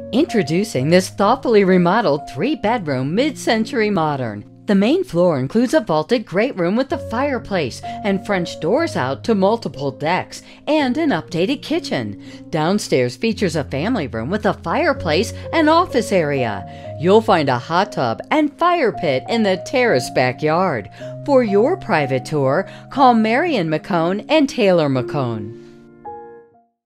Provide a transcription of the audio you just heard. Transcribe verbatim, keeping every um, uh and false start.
Introducing this thoughtfully remodeled three-bedroom mid-century modern. The main floor includes a vaulted great room with a fireplace and French doors out to multiple decks and an updated kitchen. Downstairs features a family room with a fireplace and office area. You'll find a hot tub and fire pit in the terrace backyard. For your private tour, call Marian McKone and Taylor McKone.